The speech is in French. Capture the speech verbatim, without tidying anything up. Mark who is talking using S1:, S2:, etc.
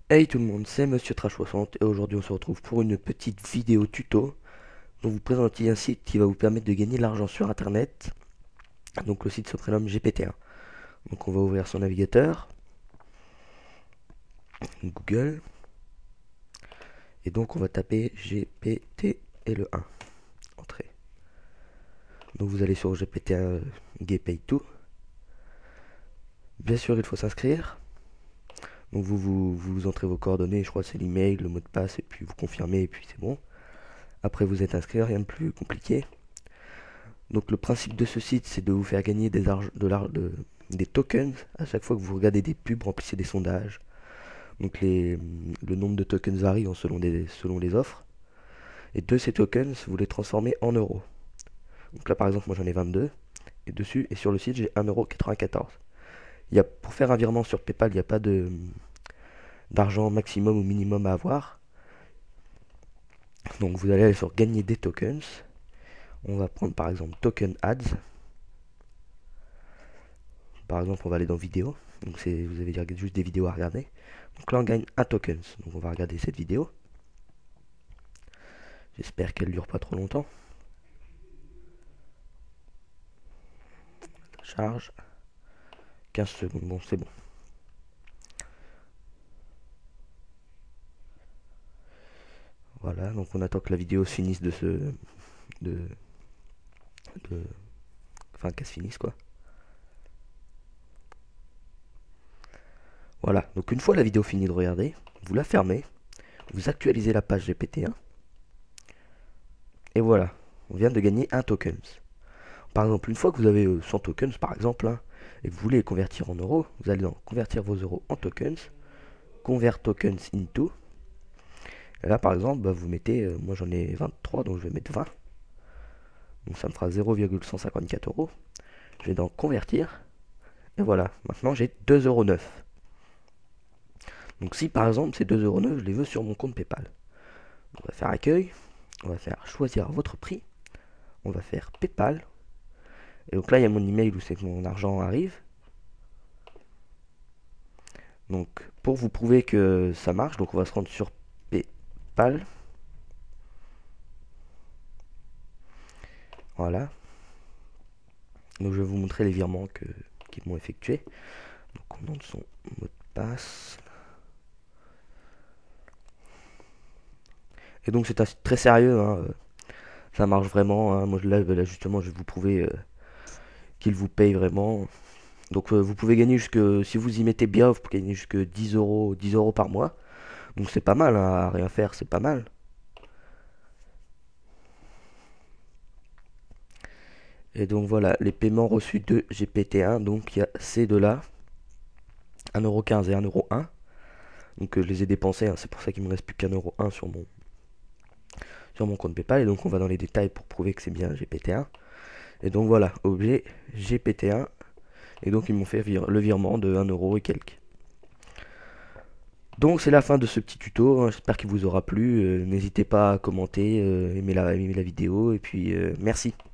S1: Hey tout le monde, c'est Monsieur Trash soixante et aujourd'hui on se retrouve pour une petite vidéo tuto dont vous présenter un site qui va vous permettre de gagner de l'argent sur internet. Donc le site se prénomme G P T un. Donc on va ouvrir son navigateur, Google, et donc on va taper G P T et le un. Entrée. Donc vous allez sur G P T un Get Paid To. Bien sûr il faut s'inscrire. Donc vous, vous, vous entrez vos coordonnées, je crois que c'est l'email, le mot de passe, et puis vous confirmez, et puis c'est bon. Après vous êtes inscrit, rien de plus compliqué. Donc le principe de ce site, c'est de vous faire gagner des, de de, des tokens à chaque fois que vous regardez des pubs, remplissez des sondages. Donc les, le nombre de tokens varie selon, des, selon les offres. Et de ces tokens, vous les transformez en euros. Donc là par exemple, moi j'en ai vingt-deux. Et dessus, et sur le site, j'ai un euro quatre-vingt-quatorze. Il y a, pour faire un virement sur PayPal, il n'y a pas de d'argent maximum ou minimum à avoir. Donc vous allez aller sur gagner des tokens. On va prendre par exemple token ads. Par exemple, on va aller dans vidéo. Donc c'est, vous avez juste des vidéos à regarder. Donc là, on gagne un token. Donc on va regarder cette vidéo. J'espère qu'elle dure pas trop longtemps. Ça charge. quinze secondes. Bon, c'est bon. Voilà. Donc on attend que la vidéo se finisse de se, de, de, enfin qu'elle se finisse quoi. Voilà, donc une fois la vidéo finie de regarder, vous la fermez, vous actualisez la page G P T un, et voilà, on vient de gagner un token. Par exemple, une fois que vous avez cent tokens par exemple, hein, et que vous voulez les convertir en euros, vous allez dans convertir vos euros en tokens, convert tokens into, et là par exemple, bah, vous mettez, euh, moi j'en ai vingt-trois, donc je vais mettre vingt, donc ça me fera zéro virgule cent cinquante-quatre euros, je vais dans convertir, et voilà, maintenant j'ai deux euros neuf. Donc si par exemple ces deux euros neuf, je les veux sur mon compte PayPal. On va faire accueil, on va faire choisir votre prix, on va faire PayPal. Et donc là il y a mon email où c'est que mon argent arrive. Donc pour vous prouver que ça marche, donc on va se rendre sur PayPal. Voilà. Donc je vais vous montrer les virements que qu'ils m'ont effectués. Donc on entre son mot de passe. Et donc c'est très sérieux, hein. Ça marche vraiment, hein. Moi là, là justement je vais vous prouver euh, qu'il vous paye vraiment. Donc euh, vous pouvez gagner jusque, si vous y mettez bien, vous pouvez gagner jusque dix euros, dix euros par mois. Donc c'est pas mal, hein, à rien faire, c'est pas mal. Et donc voilà, les paiements reçus de G P T un, donc il y a ces deux-là, un euro quinze et un euro un. Donc euh, je les ai dépensés, hein, c'est pour ça qu'il me reste plus qu'un euro un sur mon, sur mon compte PayPal. Et donc on va dans les détails pour prouver que c'est bien G P T un. Et donc voilà, objet G P T un. Et donc ils m'ont fait vir le virement de un euro et quelques. Donc c'est la fin de ce petit tuto, hein. J'espère qu'il vous aura plu. Euh, N'hésitez pas à commenter, euh, aimer, la, aimer la vidéo, et puis euh, merci.